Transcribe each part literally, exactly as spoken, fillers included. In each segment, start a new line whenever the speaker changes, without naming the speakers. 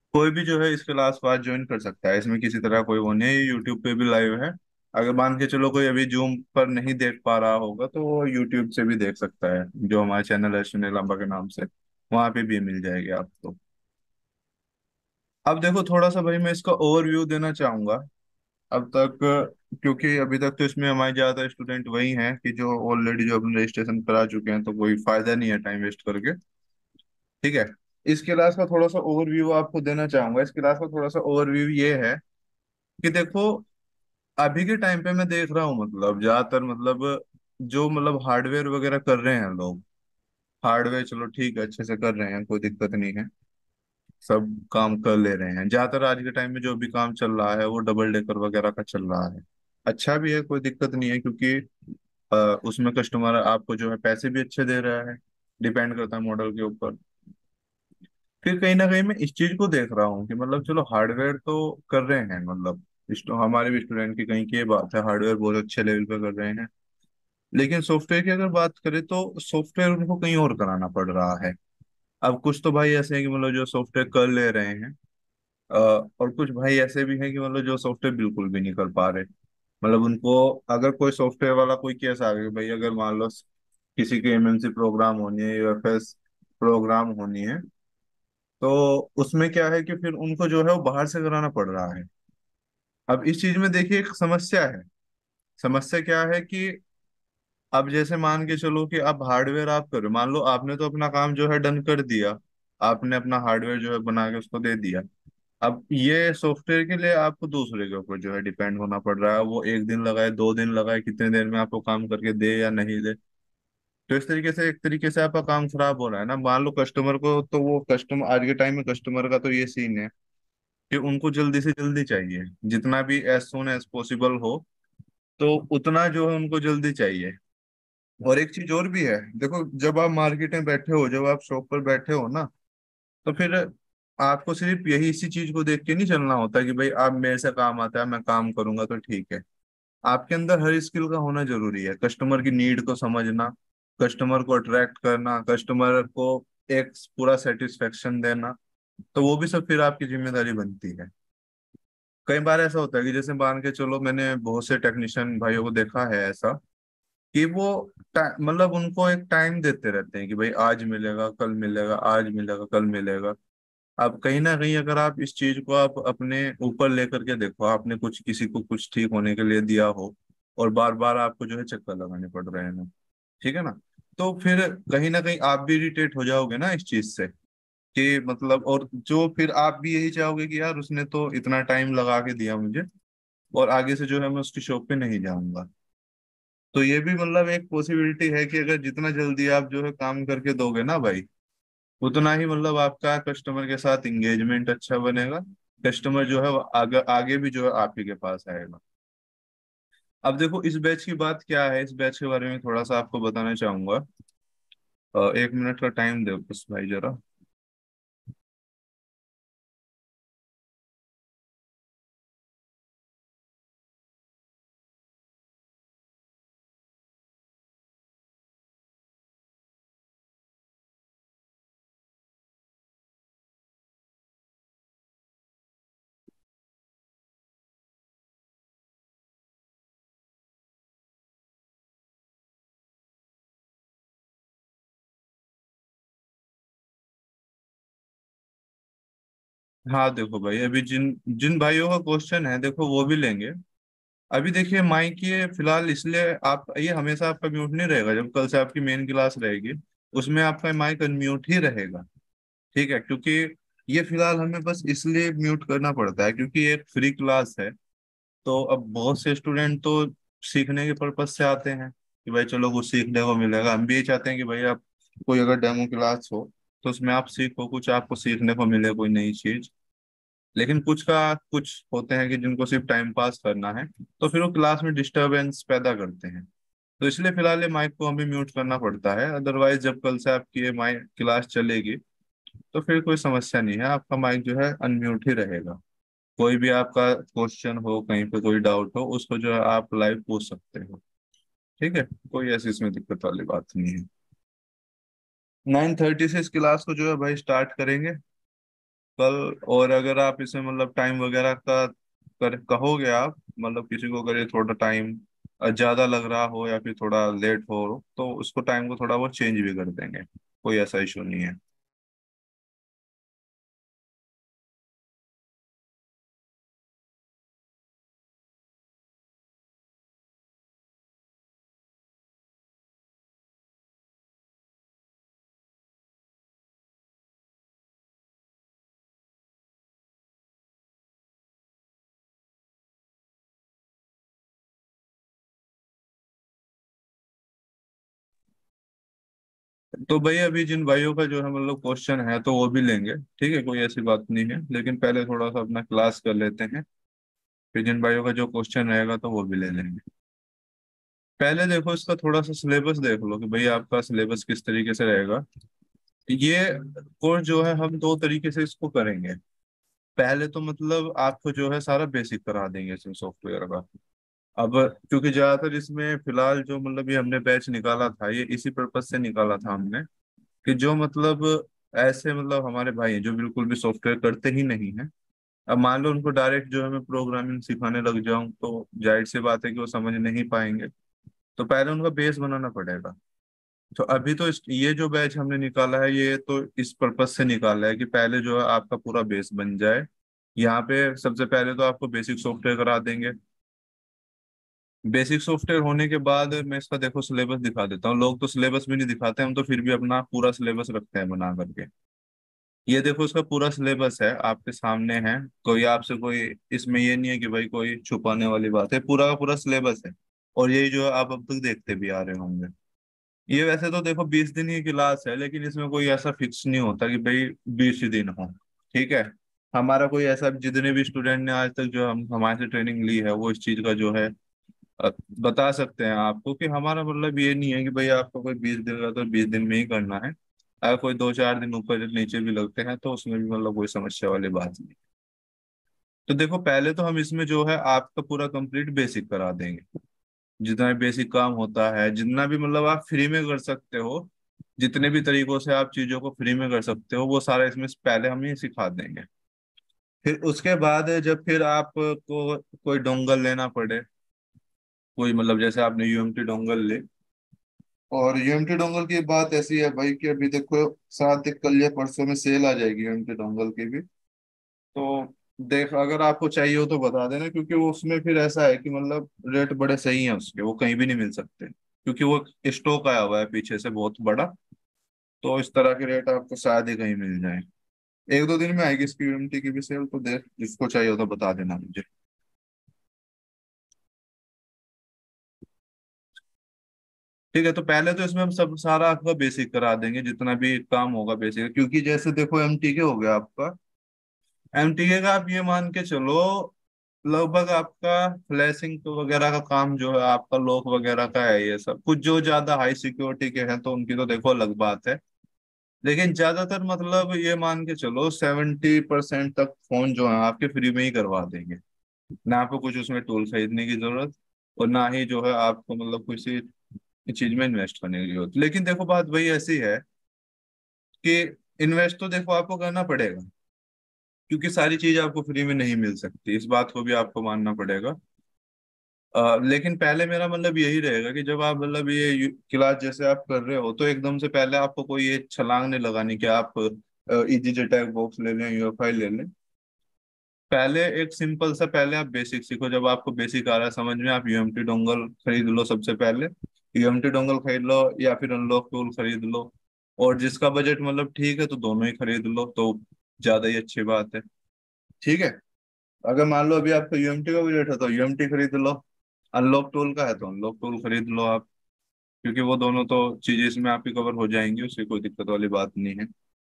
कोई भी जो है इस क्लास को आज ज्वाइन कर सकता है, इसमें किसी तरह कोई वो नहीं है। यूट्यूब पे भी लाइव है। अगर मान के चलो कोई अभी जूम पर नहीं देख पा रहा होगा तो वो यूट्यूब से भी देख सकता है, जो हमारा चैनल है सुनील लांबा के नाम से, वहां पे भी मिल जाएगी आपको। अब देखो थोड़ा सा भाई मैं इसका ओवरव्यू देना चाहूंगा। अब तक, क्योंकि अभी तक तो इसमें हमारे ज्यादा स्टूडेंट वही हैं कि जो ऑलरेडी जो अपने रजिस्ट्रेशन करा चुके हैं, तो कोई फायदा नहीं है टाइम वेस्ट करके। ठीक है। इस क्लास का थोड़ा सा ओवरव्यू आपको देना चाहूंगा। इस क्लास का थोड़ा सा ओवरव्यू ये है कि देखो, अभी के टाइम पे मैं देख रहा हूँ मतलब ज्यादातर मतलब जो मतलब हार्डवेयर वगैरह कर रहे हैं लोग, हार्डवेयर चलो ठीक है अच्छे से कर रहे हैं, कोई दिक्कत नहीं है, सब काम कर ले रहे हैं। ज्यादातर आज के टाइम में जो भी काम चल रहा है वो डबल डेकर वगैरह का चल रहा है। अच्छा भी है, कोई दिक्कत नहीं है, क्योंकि अ, उसमें कस्टमर आपको जो है पैसे भी अच्छे दे रहा है। डिपेंड करता है मॉडल के ऊपर। फिर कहीं ना कहीं मैं इस चीज को देख रहा हूँ कि मतलब चलो हार्डवेयर तो कर रहे हैं, मतलब इस- हमारे भी स्टूडेंट की कहीं की ये बात है, हार्डवेयर बहुत अच्छे लेवल पे कर रहे हैं। लेकिन सॉफ्टवेयर की अगर बात करें तो सॉफ्टवेयर उनको कहीं और कराना पड़ रहा है। अब कुछ तो भाई ऐसे हैं कि मतलब जो सॉफ्टवेयर कर ले रहे हैं, अ, और कुछ भाई ऐसे भी हैं कि मतलब जो सॉफ्टवेयर बिल्कुल भी नहीं कर पा रहे। मतलब उनको अगर कोई सॉफ्टवेयर वाला कोई केस आ गया भाई, अगर मान लो किसी की एम एन सी प्रोग्राम होनी है, यू एफ एस प्रोग्राम होनी है, तो उसमें क्या है कि फिर उनको जो है वो बाहर से कराना पड़ रहा है। अब इस चीज में देखिए एक समस्या है। समस्या क्या है कि अब जैसे मान के चलो कि अब हार्डवेयर आप करो, मान लो आपने तो अपना काम जो है डन कर दिया, आपने अपना हार्डवेयर जो है बना के उसको दे दिया। अब ये सॉफ्टवेयर के लिए आपको दूसरे के ऊपर जो है डिपेंड होना पड़ रहा है, वो एक दिन लगाए दो दिन लगाए कितने देर में आपको काम करके दे या नहीं दे। तो इस तरीके से एक तरीके से आपका काम खराब हो रहा है ना। मान लो कस्टमर को, तो वो कस्टमर आज के टाइम में कस्टमर का तो ये सीन है कि उनको जल्दी से जल्दी चाहिए, जितना भी एज सुन एज पॉसिबल हो, तो उतना जो है उनको जल्दी चाहिए। और एक चीज और भी है, देखो जब आप मार्केट में बैठे हो, जब आप शॉप पर बैठे हो ना, तो फिर आपको सिर्फ यही इसी चीज को देख के नहीं चलना होता कि भाई आप मेरे से काम आता है मैं काम करूंगा तो ठीक है। आपके अंदर हर स्किल का होना जरूरी है। कस्टमर की नीड को समझना, कस्टमर को अट्रैक्ट करना, कस्टमर को एक पूरा सेटिस्फेक्शन देना, तो वो भी सब फिर आपकी जिम्मेदारी बनती है। कई बार ऐसा होता है कि जैसे मान के चलो, मैंने बहुत से टेक्नीशियन भाइयों को देखा है ऐसा कि वो टा- मतलब उनको एक टाइम देते रहते हैं कि भाई आज मिलेगा कल मिलेगा, आज मिलेगा कल मिलेगा। अब कहीं ना कहीं अगर आप इस चीज को आप अपने ऊपर लेकर के देखो, आपने कुछ किसी को कुछ ठीक होने के लिए दिया हो और बार बार आपको जो है चक्कर लगाने पड़ रहे हैं ना, ठीक है ना, तो फिर कहीं ना कहीं आप भी इरिटेट हो जाओगे ना इस चीज से, कि मतलब और जो फिर आप भी यही चाहोगे कि यार उसने तो इतना टाइम लगा के दिया मुझे, और आगे से जो है मैं उसकी शॉप पे नहीं जाऊंगा। तो ये भी मतलब एक पॉसिबिलिटी है कि अगर जितना जल्दी आप जो है काम करके दोगे ना भाई, उतना ही मतलब आपका कस्टमर के साथ इंगेजमेंट अच्छा बनेगा। कस्टमर जो है वो आगे आगे भी जो है आप ही के पास आएगा। अब देखो इस बैच की बात क्या है, इस बैच के बारे में थोड़ा सा आपको बताना चाहूंगा। अ, एक मिनट का टाइम दो बस भाई जरा। हाँ देखो भाई, अभी जिन जिन भाइयों का क्वेश्चन है देखो वो भी लेंगे। अभी देखिए माइक ये फिलहाल इसलिए आप ये हमेशा आपका म्यूट नहीं रहेगा, जब कल से आपकी मेन क्लास रहेगी उसमें आपका माइक अनम्यूट ही रहेगा। ठीक है, क्योंकि ये फिलहाल हमें बस इसलिए म्यूट करना पड़ता है क्योंकि ये एक फ्री क्लास है। तो अब बहुत से स्टूडेंट तो सीखने के पर्पज से आते हैं कि भाई चलो कुछ सीखने को मिलेगा। हम भी ये चाहते हैं कि भाई आप कोई अगर डेमो क्लास हो तो उसमें आप सीखो, कुछ आपको सीखने को मिले कोई नई चीज। लेकिन कुछ का कुछ होते हैं कि जिनको सिर्फ टाइम पास करना है, तो फिर वो क्लास में डिस्टरबेंस पैदा करते हैं। तो इसलिए फिलहाल ये माइक को हमें म्यूट करना पड़ता है। अदरवाइज जब कल से आपकी ये माइक क्लास चलेगी तो फिर कोई समस्या नहीं है, आपका माइक जो है अनम्यूट ही रहेगा। कोई भी आपका क्वेश्चन हो, कहीं पे कोई डाउट हो, उसको जो है आप लाइव पूछ सकते हो। ठीक है, कोई ऐसी इसमें दिक्कत वाली बात नहीं है। नाइन थर्टी से इस क्लास को जो है भाई स्टार्ट करेंगे। कल। और अगर आप इसे मतलब टाइम वगैरह का कर कहोगे आप, मतलब किसी को अगर ये थोड़ा टाइम ज्यादा लग रहा हो या फिर थोड़ा लेट हो, तो उसको टाइम को थोड़ा बहुत चेंज भी कर देंगे, कोई ऐसा इशू नहीं है। तो भाई अभी जिन भाइयों का जो है मतलब क्वेश्चन है तो वो भी लेंगे, ठीक है, कोई ऐसी बात नहीं है, लेकिन पहले थोड़ा सा अपना क्लास कर लेते हैं। फिर जिन भाइयों का जो क्वेश्चन रहेगा तो वो भी ले लेंगे। पहले देखो इसका थोड़ा सा सिलेबस देख लो कि भाई आपका सिलेबस किस तरीके से रहेगा। ये कोर्स जो है हम दो तरीके से इसको करेंगे। पहले तो मतलब आपको जो है सारा बेसिक करा देंगे इसमें सॉफ्टवेयर का। अब क्योंकि ज्यादातर इसमें फिलहाल जो मतलब ये हमने बैच निकाला था, ये इसी पर्पज से निकाला था हमने कि जो मतलब ऐसे मतलब हमारे भाई हैं जो बिल्कुल भी सॉफ्टवेयर करते ही नहीं है। अब मान लो उनको डायरेक्ट जो है मैं प्रोग्रामिंग सिखाने लग जाऊं तो जाहिर सी बात है कि वो समझ नहीं पाएंगे। तो पहले उनका बेस बनाना पड़ेगा। तो अभी तो इस ये जो बैच हमने निकाला है ये तो इस पर्पज से निकाला है कि पहले जो है आपका पूरा बेस बन जाए। यहाँ पे सबसे पहले तो आपको बेसिक सॉफ्टवेयर करा देंगे। बेसिक सॉफ्टवेयर होने के बाद मैं इसका देखो सिलेबस दिखा देता हूँ। लोग तो सिलेबस भी नहीं दिखाते, हम तो फिर भी अपना पूरा सिलेबस रखते हैं बना करके। ये देखो इसका पूरा सिलेबस है आपके सामने है। कोई आपसे कोई इसमें ये नहीं है कि भाई कोई छुपाने वाली बात है, पूरा का पूरा सिलेबस है। और यही जो है आप अब तक देखते भी आ रहे होंगे। ये वैसे तो देखो बीस दिन की क्लास है, लेकिन इसमें कोई ऐसा फिक्स नहीं होता कि भाई बीस ही दिन हो। ठीक है। हमारा कोई ऐसा, जितने भी स्टूडेंट ने आज तक जो हम हमारे से ट्रेनिंग ली है वो इस चीज का जो है अ, बता सकते हैं आपको कि हमारा मतलब ये नहीं है कि भाई आपको कोई बीस दिन का तो बीस दिन में ही करना है। अगर कोई दो चार दिन ऊपर नीचे भी लगते हैं तो उसमें भी मतलब कोई समस्या वाली बात नहीं। तो देखो पहले तो हम इसमें जो है आपका पूरा कंप्लीट बेसिक करा देंगे। जितना भी बेसिक काम होता है, जितना भी मतलब आप फ्री में कर सकते हो, जितने भी तरीकों से आप चीजों को फ्री में कर सकते हो वो सारा इसमें पहले हम ही सिखा देंगे। फिर उसके बाद जब फिर आपको कोई डोंगल लेना पड़े, कोई मतलब जैसे आपने यूएमटी डोंगल ले। और यूएमटी डोंगल की बात ऐसी है भाई कि अभी देखो सात एक कल या परसों में सेल आ जाएगी यूएमटी डोंगल की भी। तो देख अगर आपको चाहिए हो तो बता देना, क्योंकि वो उसमें फिर ऐसा है कि मतलब रेट बड़े सही हैं उसके, वो कहीं भी नहीं मिल सकते क्योंकि वो स्टॉक आया हुआ है पीछे से बहुत बड़ा। तो इस तरह के रेट आपको शायद ही कहीं मिल जाए। एक दो दिन में आएगी इसकी यूएमटी की भी सेल, तो देख जिसको चाहिए हो तो बता देना मुझे। ठीक है। तो पहले तो इसमें हम सब सारा आपका बेसिक करा देंगे, जितना भी काम होगा बेसिक, क्योंकि जैसे देखो एमटीके हो गया आपका। एमटीके का आप ये मान के चलो लगभग आपका फ्लैशिंग वगैरह का काम जो है आपका लॉक वगैरह का है, ये सब कुछ जो ज्यादा हाई सिक्योरिटी के हैं तो उनकी तो देखो अलग बात है। लेकिन ज्यादातर मतलब ये मान के चलो सेवेंटी परसेंट तक फोन जो है आपके फ्री में ही करवा देंगे। ना आपको कुछ उसमें टूल खरीदने की जरूरत, और ना ही जो है आपको मतलब किसी चीज में इन्वेस्ट करने की जरूरत। लेकिन देखो बात वही ऐसी है कि इन्वेस्ट तो देखो आपको करना पड़ेगा, क्योंकि सारी चीज आपको फ्री में नहीं मिल सकती, इस बात को भी आपको मानना पड़ेगा। अ, लेकिन पहले मेरा मतलब यही रहेगा कि जब आप मतलब ये यू- क्लास जैसे आप कर रहे हो तो एकदम से पहले आपको कोई ये छलांग नहीं लगानी कि आप इजी जेटैक बॉक्स ले लें, यूएफआई ले लें। पहले एक सिंपल सा पहले आप बेसिक सीखो। जब आपको बेसिक आ रहा है समझ में, आप यूएमटी डोंगल खरीद लो सबसे पहले। यूएमटी डोंगल खरीद लो या फिर अनलॉक टूल खरीद लो। और जिसका बजट मतलब ठीक है तो दोनों ही खरीद लो तो ज्यादा ही अच्छी बात है। ठीक है। अगर मान लो अभी आपका यूएमटी का बजट है तो यूएमटी खरीद लो। अनलॉक टूल का है तो अनलॉक टूल खरीद लो आप, क्योंकि वो दोनों तो चीजें इसमें आपकी कवर हो जाएंगी, उससे कोई दिक्कत वाली बात नहीं है।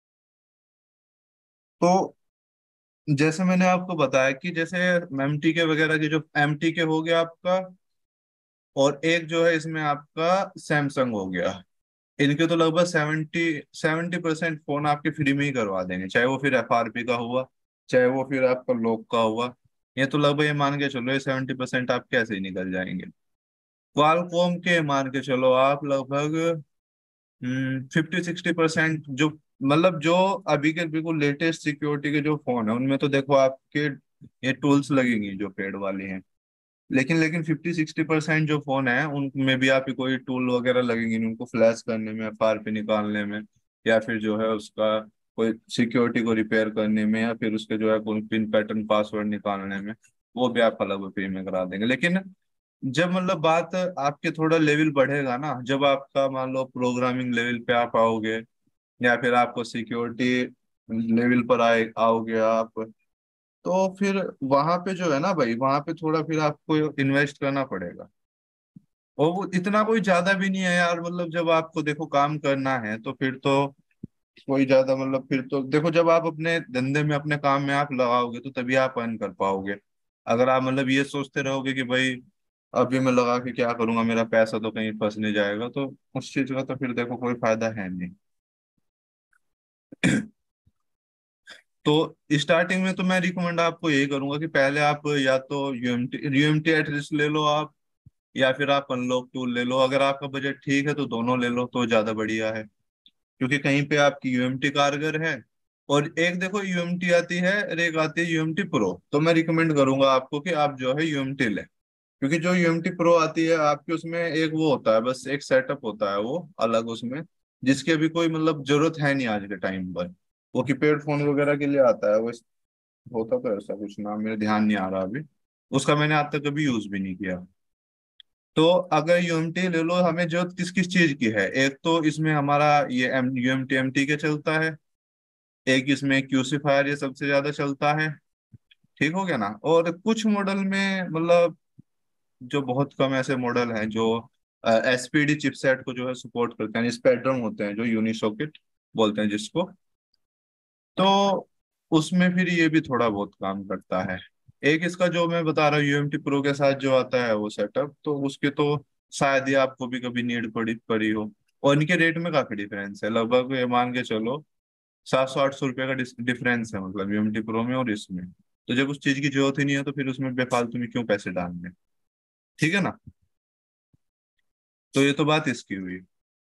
तो जैसे मैंने आपको बताया कि जैसे एमटी के वगैरह की जो एमटी के हो गया आपका, और एक जो है इसमें आपका सैमसंग हो गया। इनके तो लगभग सेवेंटी सेवेंटी परसेंट फोन आपके फ्री में ही करवा देंगे, चाहे वो फिर एफआरपी का हुआ, चाहे वो फिर आपका लोक का हुआ। ये तो लगभग ये मान के चलो ये सेवेंटी परसेंट आप कैसे ही निकल जाएंगे। क्वालकॉम के मान के चलो आप लगभग फिफ्टी सिक्सटी परसेंट जो मतलब जो अभी के बिल्कुल लेटेस्ट सिक्योरिटी के जो फोन है उनमें तो देखो आपके ये टूल्स लगेंगी जो पेड वाली हैं। लेकिन लेकिन फिफ्टी सिक्सटी परसेंट जो फोन है उनमें भी आपकी कोई टूल वगैरह लगेंगी नहीं, उनको फ्लैश करने में, फार पे निकालने में, या फिर जो है उसका कोई सिक्योरिटी को रिपेयर करने में, या फिर उसके जो है कोई पिन पैटर्न पासवर्ड निकालने में। वो भी आप अलग फ्री में करा देंगे। लेकिन जब मतलब बात आपके थोड़ा लेवल बढ़ेगा ना, जब आपका मान लो प्रोग्रामिंग लेवल पे आप आओगे, या फिर आपको सिक्योरिटी लेवल पर आए आओगे आप, तो फिर वहां पे जो है ना भाई, वहां पे थोड़ा फिर आपको इन्वेस्ट करना पड़ेगा। और वो इतना कोई ज्यादा भी नहीं है यार, मतलब जब आपको देखो काम करना है तो फिर तो कोई ज्यादा मतलब, फिर तो देखो जब आप अपने धंधे में अपने काम में आप लगाओगे तो तभी आप अर्न कर पाओगे। अगर आप मतलब ये सोचते रहोगे कि भाई अभी मैं लगा के क्या करूंगा, मेरा पैसा तो कहीं फंस नहीं जाएगा, तो उस चीज का तो फिर देखो कोई फायदा है नहीं। तो स्टार्टिंग में तो मैं रिकमेंड आपको यही करूंगा कि पहले आप या तो यूएमटी यूएमटी एटलिस्ट ले लो आप, या फिर आप अनलॉक टूल ले लो। अगर आपका बजट ठीक है तो दोनों ले लो तो ज्यादा बढ़िया है, क्योंकि कहीं पे आपकी यूएमटी कारगर है। और एक देखो यूएमटी आती है और एक आती है यूएमटी प्रो, तो मैं रिकमेंड करूंगा आपको कि आप जो है यूएमटी लें। क्योंकि जो यूएमटी प्रो आती है आपकी, उसमें एक वो होता है, बस एक सेटअप होता है वो अलग उसमें, जिसकी अभी कोई मतलब जरूरत है नहीं आज के टाइम पर। वो कीपैड फोन वगैरह के लिए आता है वो। होता तो ऐसा कुछ, नाम मेरे ध्यान नहीं आ रहा अभी, उसका मैंने आज तक कभी यूज भी नहीं किया। तो अगर यूएमटी ले लो, हमें जरूरत किस किस चीज की है, एक तो इसमें हमारा ये एम यूएमटी एमटी के चलता है, एक इसमें क्यूसीफायर ये सबसे ज्यादा चलता है। ठीक हो गया ना। और कुछ मॉडल में मतलब जो बहुत कम ऐसे मॉडल हैं जो एसपीडी चिपसेट को जो है सपोर्ट करते हैं, स्पेक्ट्रम होते हैं जो यूनिसॉकेट बोलते हैं जिसको। तो उसमें फिर ये भी थोड़ा बहुत काम करता है। एक इसका जो मैं बता रहा हूँ यूएमटी प्रो के साथ जो आता है वो सेटअप, तो उसके तो शायद ही आपको भी कभी नीड पड़ी पड़ी हो। और इनके रेट में काफी डिफरेंस है, लगभग ये मान के चलो सात सौ आठ सौ रुपये का डिफरेंस है, मतलब यूएमटी प्रो में और इसमें। तो जब उस चीज की जरूरत ही नहीं है तो फिर उसमें बेफालतू में क्यों पैसे डालने। ठीक है ना। तो ये तो बात इसकी हुई।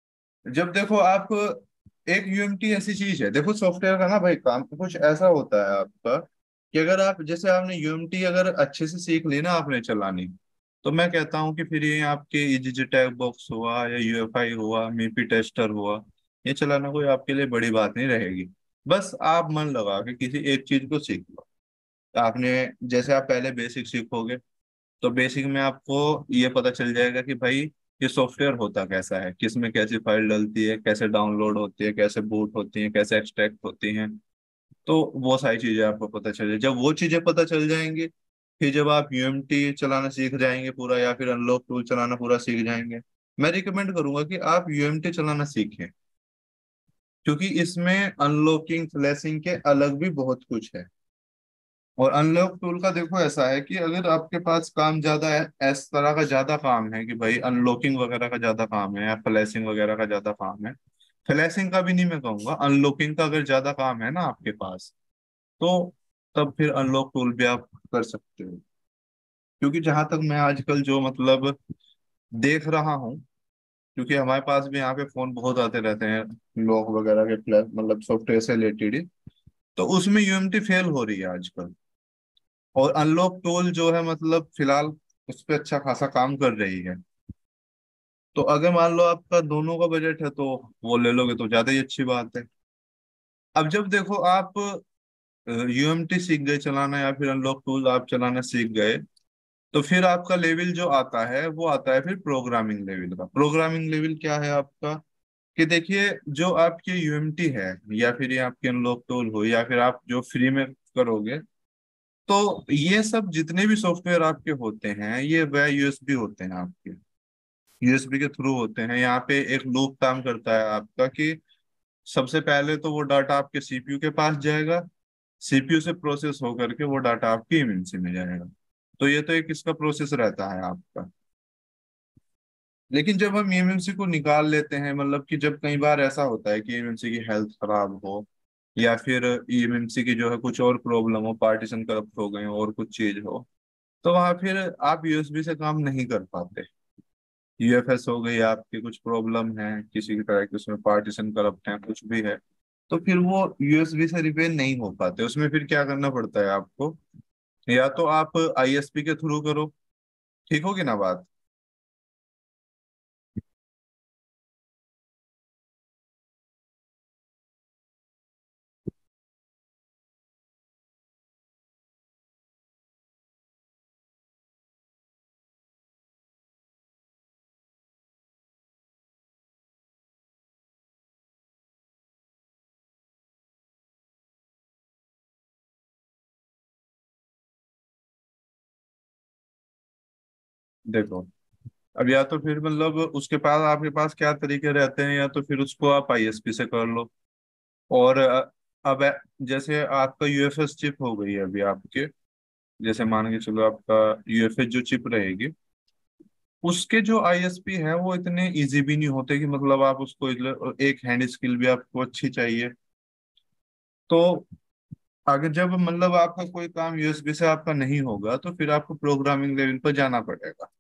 जब देखो आप, एक यूएमटी ऐसी चीज है, देखो सॉफ्टवेयर का ना भाई काम कुछ ऐसा होता है आपका, कि अगर आप जैसे आपने यूएमटी अगर अच्छे से सीख ली ना आपने चलानी, तो मैं कहता हूँ कि फिर ये आपके ईजी टैग बॉक्स हुआ या यूएफआई हुआ, मीपी टेस्टर हुआ, ये चलाना कोई आपके लिए बड़ी बात नहीं रहेगी। बस आप मन लगा के किसी एक चीज को सीख लो। आपने जैसे आप पहले बेसिक सीखोगे, तो बेसिक में आपको ये पता चल जाएगा कि भाई ये सॉफ्टवेयर होता कैसा है, किस में कैसी फाइल डलती है, कैसे डाउनलोड होती है, कैसे बूट होती है, कैसे एक्सट्रैक्ट होती हैं। तो वो सारी चीजें आपको पता चल जाए। जब वो चीजें पता चल जाएंगी, फिर जब आप यूएमटी चलाना सीख जाएंगे पूरा, या फिर अनलॉक टूल चलाना पूरा सीख जाएंगे, मैं रिकमेंड करूंगा कि आप यूएमटी चलाना सीखें। क्योंकि इसमें अनलॉकिंग फ्लैशिंग के अलग भी बहुत कुछ है। और अनलॉक टूल का देखो ऐसा है कि अगर आपके पास काम ज्यादा है, इस तरह का ज्यादा काम है कि भाई अनलॉकिंग वगैरह का ज्यादा काम है या फ्लैशिंग वगैरह का ज्यादा काम है, फ्लैशिंग का भी नहीं मैं कहूंगा, अनलॉकिंग का अगर ज्यादा काम है ना आपके पास, तो तब फिर अनलॉक टूल भी आप कर सकते हो। क्योंकि जहां तक मैं आजकल जो मतलब देख रहा हूँ, क्योंकि हमारे पास भी यहाँ पे फोन बहुत आते रहते हैं लॉक वगैरह के फ्लैश मतलब सॉफ्टवेयर से रिलेटेड ही, तो उसमें यूएमटी फेल हो रही है आजकल। और अनलॉक टूल जो है मतलब फिलहाल उस पर अच्छा खासा काम कर रही है। तो अगर मान लो आपका दोनों का बजट है तो वो ले लोगे तो ज्यादा ही अच्छी बात है। अब जब देखो आप यूएमटी सीख गए चलाना या फिर अनलॉक टूल आप चलाना सीख गए, तो फिर आपका लेवल जो आता है वो आता है फिर प्रोग्रामिंग लेवल का। प्रोग्रामिंग लेवल क्या है आपका, कि देखिए जो आपकी यूएमटी है, या फिर ये आपके अनलॉक टूल हो, या फिर आप जो फ्री में करोगे, तो ये सब जितने भी सॉफ्टवेयर आपके होते हैं ये वह यूएसबी होते हैं आपके, यूएसबी के थ्रू होते हैं। यहाँ पे एक लूप काम करता है आपका कि सबसे पहले तो वो डाटा आपके सीपीयू के पास जाएगा, सीपीयू से प्रोसेस होकर के वो डाटा आपकी एमएमसी में जाएगा। तो ये तो एक इसका प्रोसेस रहता है आपका। लेकिन जब हम एमएमसी को निकाल लेते हैं, मतलब कि जब कई बार ऐसा होता है कि एमएमसी की हेल्थ खराब हो, या फिर एमएमसी की जो है कुछ और प्रॉब्लम हो, पार्टीशन करप्ट हो गए हो और कुछ चीज हो, तो वहां फिर आप यूएसबी से काम नहीं कर पाते। यूएफएस हो गई आपकी, कुछ प्रॉब्लम है किसी की तरह की, उसमें पार्टीशन करप्ट है, कुछ भी है, तो फिर वो यूएसबी से रिपेयर नहीं हो पाते। उसमें फिर क्या करना पड़ता है आपको, या तो आप आईएसपी के थ्रू करो, ठीक होगी ना बात। देखो, अब या तो फिर मतलब उसके पास, आपके पास क्या तरीके रहते हैं, या तो फिर उसको आप आईएसपी से कर लो। और अ, अब अ, जैसे आपका यूएफएस चिप हो गई है अभी आपके, जैसे मान के चलो आपका यूएफएस जो चिप रहेगी, उसके जो आईएसपी है वो इतने इजी भी नहीं होते कि मतलब आप उसको इधर- एक हैंड स्किल भी आपको अच्छी चाहिए। तो अगर जब मतलब आपका कोई काम यूएसबी से आपका नहीं होगा, तो फिर आपको प्रोग्रामिंग लेवल पर जाना पड़ेगा।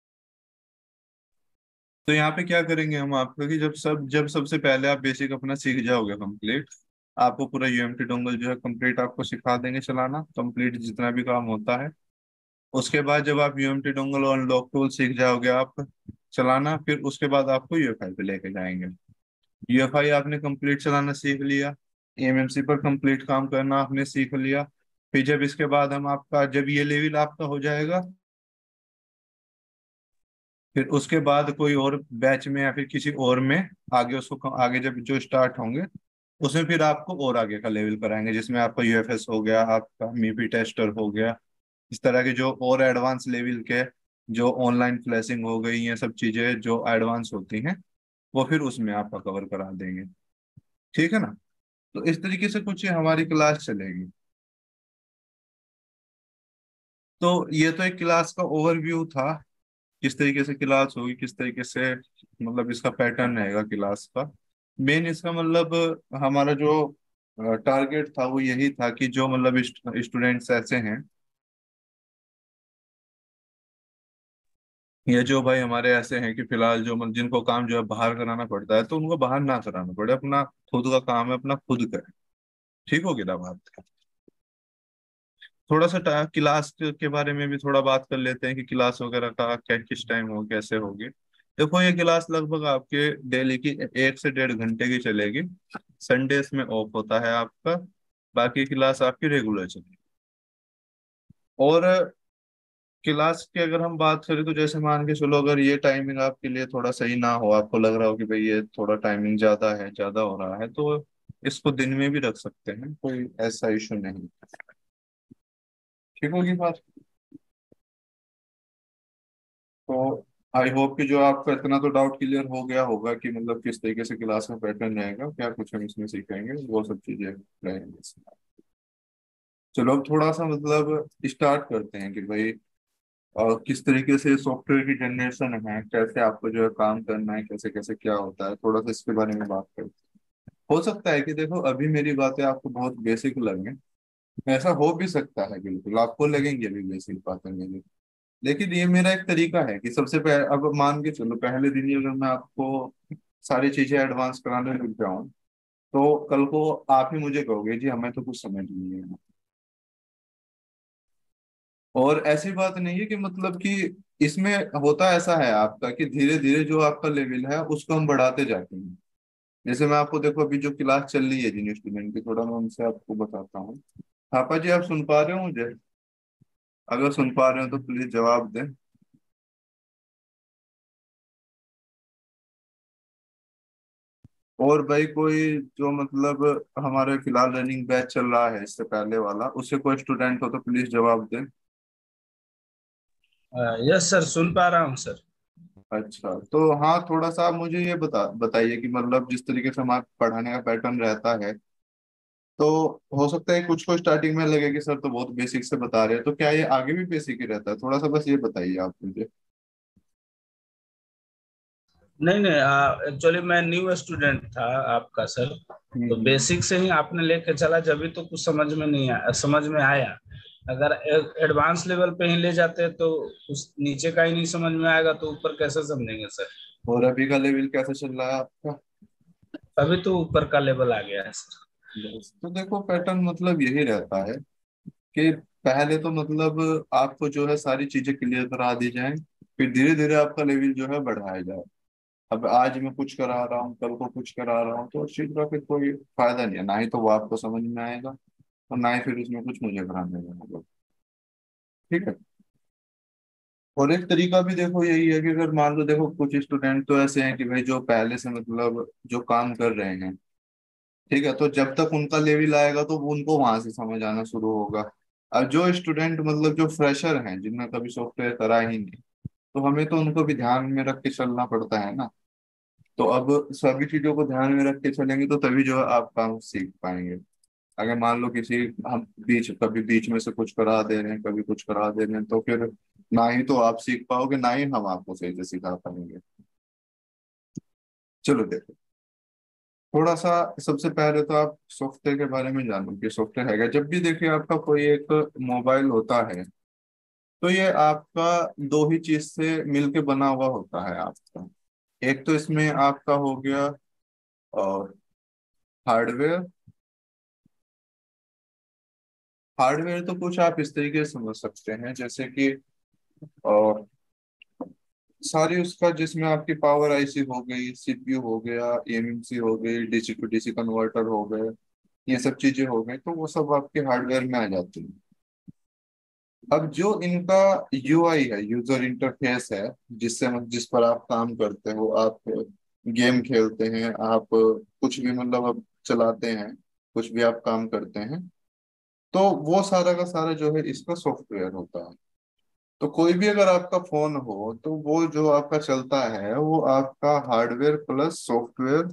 तो यहाँ पे क्या करेंगे हम आपका, कि जब सब जब सबसे पहले आप बेसिक अपना सीख जाओगे कंप्लीट, आपको पूरा यूएमटी डोंगल जो है कंप्लीट आपको सिखा देंगे चलाना, कंप्लीट जितना भी काम होता है। उसके बाद जब आप यूएमटी डोंगल और अनलॉक टूल सीख जाओगे आप चलाना, फिर उसके बाद आपको यूएफआई पे लेके जाएंगे। यूएफआई आपने कंप्लीट चलाना सीख लिया, एमएमसी पर कंप्लीट काम करना आपने सीख लिया। फिर जब इसके बाद हम आपका, जब ये लेवल आपका हो जाएगा, फिर उसके बाद कोई और बैच में या फिर किसी और में आगे उसको आगे जब जो स्टार्ट होंगे, उसमें फिर आपको और आगे का लेवल कराएंगे, जिसमें आपका यूएफएस हो गया, आपका मीपी टेस्टर हो गया, इस तरह के जो और एडवांस लेवल के, जो ऑनलाइन फ्लैशिंग हो गई, ये सब चीजें जो एडवांस होती हैं, वो फिर उसमें आपका कवर करा देंगे। ठीक है ना। तो इस तरीके से कुछ हमारी क्लास चलेगी। तो ये तो एक क्लास का ओवरव्यू था, किस तरीके से क्लास होगी, किस तरीके से मतलब इसका पैटर्न रहेगा क्लास का। मेन इसका मतलब हमारा जो टारगेट था वो यही था कि जो मतलब स्टूडेंट्स ऐसे हैं, ये जो भाई हमारे ऐसे हैं कि फिलहाल जो मतलब जिनको काम जो है बाहर कराना पड़ता है, तो उनको बाहर ना कराना पड़े, अपना खुद का काम है अपना खुद करें। ठीक होगी ना बात। थोड़ा सा टा- क्लास के बारे में भी थोड़ा बात कर लेते हैं कि क्लास वगैरह का क्या किस टाइम हो कैसे होगी। देखो, ये क्लास लगभग आपके डेली की एक से डेढ़ घंटे की चलेगी। संडेस में ऑफ होता है आपका, बाकी क्लास आपकी रेगुलर चलेगी। और क्लास की अगर हम बात करें, तो जैसे मान के चलो अगर ये टाइमिंग आपके लिए थोड़ा सही ना हो, आपको लग रहा हो कि भाई ये थोड़ा टाइमिंग ज्यादा है, ज्यादा हो रहा है, तो इसको दिन में भी रख सकते हैं, कोई ऐसा इशू नहीं। ठीक होगी बात। तो आई होप कि जो आपका इतना तो डाउट क्लियर हो गया होगा कि मतलब किस तरीके से क्लास में पैटर्न रहेगा, क्या कुछ हम इसमें सीखेंगे, वो सब चीजें रहेंगी इसमें। चलो अब थोड़ा सा मतलब स्टार्ट करते हैं कि भाई और किस तरीके से सॉफ्टवेयर की जनरेशन है, कैसे आपको जो है काम करना है, कैसे कैसे क्या होता है, थोड़ा सा इसके बारे में बात करते हैं। हो सकता है कि देखो अभी मेरी बातें आपको बहुत बेसिक लगे, ऐसा हो भी सकता है, बिल्कुल आपको लगेंगे अभी बेसिक बातें मेरी। लेकिन ये मेरा एक तरीका है कि सबसे पहले, अब मान के चलो पहले दिन ही अगर मैं आपको सारी चीजें एडवांस कराने लग जाऊं, तो कल को आप ही मुझे कहोगे जी हमें तो कुछ समझ नहीं है। और ऐसी बात नहीं है कि मतलब कि इसमें होता ऐसा है आपका कि धीरे धीरे जो आपका लेवल है उसको हम बढ़ाते जाते हैं। जैसे मैं आपको देखो अभी जो क्लास चल रही है जिन स्टूडेंट की, थोड़ा मैं उनसे आपको बताता हूँ। थापा जी, आप सुन पा रहे हो मुझे? अगर सुन पा रहे हो तो प्लीज जवाब दें। और भाई कोई जो मतलब हमारे फिलहाल रनिंग बैच चल रहा है इससे पहले वाला, उससे कोई स्टूडेंट हो तो प्लीज जवाब दें।
यस सर, सुन पा रहा हूँ सर।
अच्छा, तो हाँ थोड़ा सा आप मुझे ये बता बताइए कि मतलब जिस तरीके से हमारा पढ़ाने का पैटर्न रहता है, तो हो सकता है कुछ को स्टार्टिंग में लगे कि सर तो बहुत बेसिक से बता रहे हैं, तो क्या ये आगे भी बेसिक ही रहता है? थोड़ा सा बस ये बताइए आप मुझे।
नहीं नहीं, एक्चुअली मैं न्यू स्टूडेंट था आपका सर।
हम्म
तो
हम्म।
बेसिक से ही आपने लेके चला, जब भी तो कुछ समझ में नहीं आया, समझ में आया। अगर एडवांस लेवल पे ही ले जाते तो उस नीचे का ही नहीं समझ में आएगा, तो ऊपर कैसे समझेंगे सर।
और अभी का लेवल कैसा चल रहा है आपका?
अभी तो ऊपर का लेवल आ गया है सर।
बस तो देखो पैटर्न मतलब यही रहता है कि पहले तो मतलब आपको जो है सारी चीजें क्लियर करा दी जाए, फिर धीरे धीरे आपका लेवल जो है बढ़ाया जाए। अब आज मैं कुछ करा रहा हूँ, कल को कुछ करा रहा हूँ, तो उस चीज का फिर कोई फायदा नहीं है, ना ही तो वो आपको समझ में आएगा और ना ही फिर उसमें कुछ मुझे कराने में होगा। ठीक है। और एक तरीका भी देखो यही है कि अगर मान लो देखो कुछ स्टूडेंट तो ऐसे हैं कि भाई जो पहले से मतलब जो काम कर रहे हैं, ठीक है, तो जब तक उनका लेवल आएगा तो वो उनको वहां से समझ आना शुरू होगा। अब जो स्टूडेंट मतलब जो फ्रेशर हैं जिनने कभी सॉफ्टवेयर करा ही नहीं, तो हमें तो उनको भी ध्यान में रख के चलना पड़ता है ना। तो अब सभी चीजों को ध्यान में रख के चलेंगे तो तभी जो है आप काम सीख पाएंगे। अगर मान लो किसी हम बीच कभी बीच में से कुछ करा दे रहे हैं, कभी कुछ करा दे रहे हैं, तो फिर ना ही तो आप सीख पाओगे, ना ही हम आपको सही से सिखा पाएंगे। चलो देखो, थोड़ा सा सबसे पहले तो आप सॉफ्टवेयर के बारे में जानो कि सॉफ्टवेयर है क्या। जब भी देखिए आपका कोई एक मोबाइल होता है, तो ये आपका दो ही चीज से मिलके बना हुआ होता है आपका। एक तो इसमें आपका हो गया और हार्डवेयर। हार्डवेयर तो कुछ आप इस तरीके से समझ सकते हैं जैसे कि और सारी उसका जिसमें आपकी पावर आईसी हो गई, सीपीयू हो गया, एमएमसी हो गई, डीसी टू डीसी कन्वर्टर हो गए, ये सब चीजें हो गई, तो वो सब आपके हार्डवेयर में आ जाती हैं। अब जो इनका यूआई है, यूजर इंटरफेस है, जिससे मतलब जिस पर आप काम करते हो, आप गेम खेलते हैं, आप कुछ भी मतलब आप चलाते हैं, कुछ भी आप काम करते हैं, तो वो सारा का सारा जो है इसका सॉफ्टवेयर होता है। तो कोई भी अगर आपका फोन हो तो वो जो आपका चलता है वो आपका hardware plus software,